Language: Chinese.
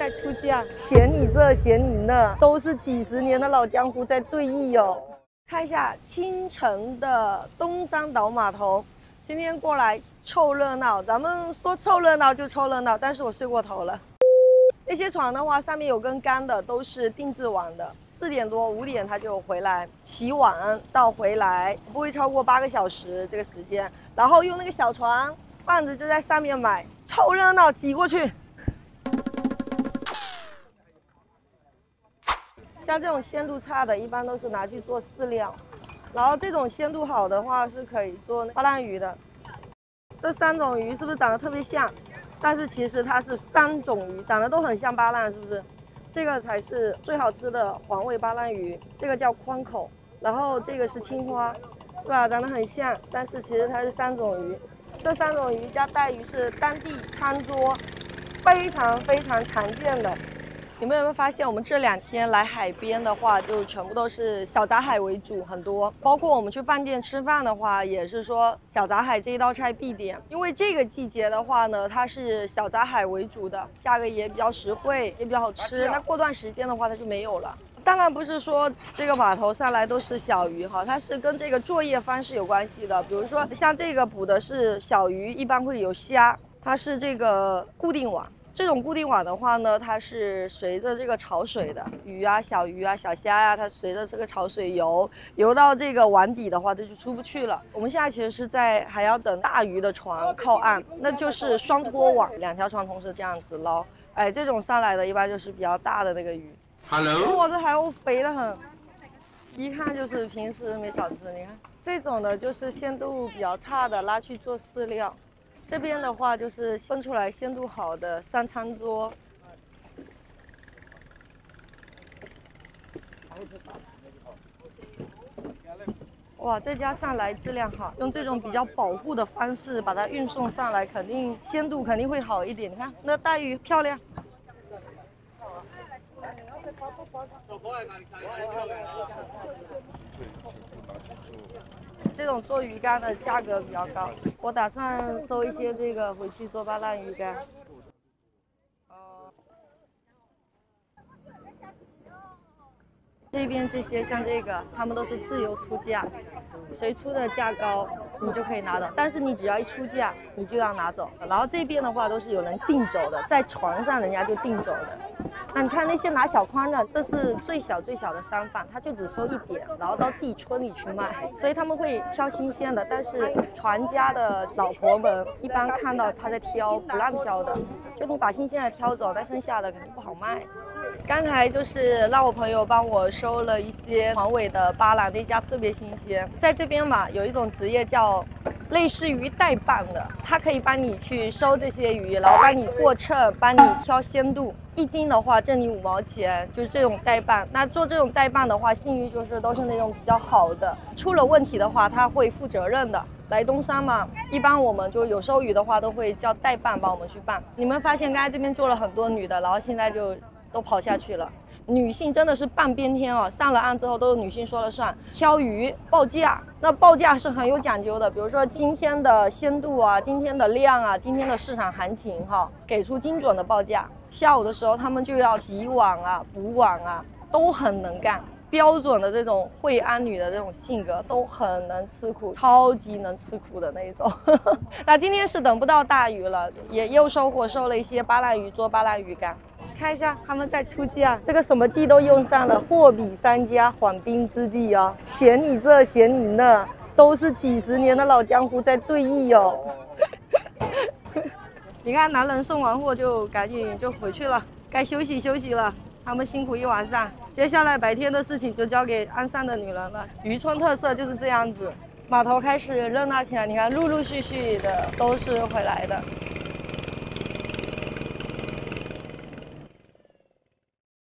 在出价，嫌你这嫌你那，都是几十年的老江湖在对弈哦。看一下清晨的东山岛码头，今天过来凑热闹。咱们说凑热闹就凑热闹，但是我睡过头了。那些船的话，上面有根杆的，都是定制网的。4点多5点它就回来，起晚到回来不会超过8个小时这个时间。然后用那个小船，贩子就在上面买，凑热闹挤过去。像这种鲜度差的，一般都是拿去做饲料，然后这种鲜度好的话是可以做巴浪鱼的。这3种鱼是不是长得特别像？但是其实它是3种鱼，长得都很像巴浪，是不是？这个才是最好吃的黄尾巴浪鱼，这个叫宽口，然后这个是青花，是吧？长得很像，但是其实它是3种鱼。这3种鱼加带鱼是当地餐桌非常常见的。你们有没有发现，我们这2天来海边的话，就全部都是小杂海为主，很多。包括我们去饭店吃饭的话，也是说小杂海这一道菜必点。因为这个季节的话呢，它是小杂海为主的，价格也比较实惠，也比较好吃。那过段时间的话，它就没有了。当然不是说这个码头上来都是小鱼哈，它是跟这个作业方式有关系的。比如说像这个捕的是小鱼，一般会有虾，它是这个固定网。这种固定网的话呢，它是随着这个潮水的鱼啊、小鱼啊、小虾呀、它随着这个潮水游到这个网底的话，它就出不去了。我们现在其实是还要等大鱼的船靠岸，那就是双拖网，2条船同时这样子捞。哎，这种上来的一般就是比较大的那个鱼。Hello， 哇，这海鸥肥得很，一看就是平时没少吃。你看这种的就是鲜度比较差的，拉去做饲料。这边的话就是分出来鲜度好的上餐桌。哇，这家上来质量好，用这种比较保护的方式把它运送上来，肯定鲜度肯定会好一点。你看那带鱼漂亮。这种做鱼竿的价格比较高，我打算收一些这个回去做巴浪鱼竿。这边这些像这个，他们都是自由出价，谁出的价高，你就可以拿走。但是你只要一出价，你就要拿走。然后这边的话都是有人订走的，在船上人家就订走的。那你看那些拿小筐的，这是最小的商贩，他就只收1点，然后到自己村里去卖，所以他们会挑新鲜的。但是船家的老婆们一般看到他在挑，不让挑的，就你把新鲜的挑走，但剩下的肯定不好卖。刚才就是让我朋友帮我收了一些黄尾的巴浪，那家特别新鲜。在这边嘛，有一种职业叫类似于代办的，他可以帮你去收这些鱼，然后帮你过秤，帮你挑鲜度。1斤的话挣你5毛钱，就是这种代办。那做这种代办的话，信誉就是都是那种比较好的，出了问题的话他会负责任的。来东山嘛，一般我们就有收鱼的话都会叫代办帮我们去办。你们发现刚才这边坐了很多女的，然后现在就都跑下去了。女性真的是半边天哦，上了岸之后都是女性说了算。挑鱼报价，那报价是很有讲究的，比如说今天的鲜度啊，今天的量啊，今天的市场行情哈，给出精准的报价。下午的时候他们就要洗网啊、补网啊，都很能干。标准的这种惠安女的这种性格，都很能吃苦，超级能吃苦的那一种。那今天是等不到大鱼了，也又收了一些巴浪鱼做巴浪鱼竿。看一下他们在出价，这个什么计都用上了，货比三家，缓兵之计哦。嫌你这嫌你那，都是几十年的老江湖在对弈哦。你看男人送完货就赶紧就回去了，该休息休息了。他们辛苦一晚上，接下来白天的事情就交给岸上的女人了。渔村特色就是这样子，码头开始热闹起来，你看陆陆续续的都是回来的。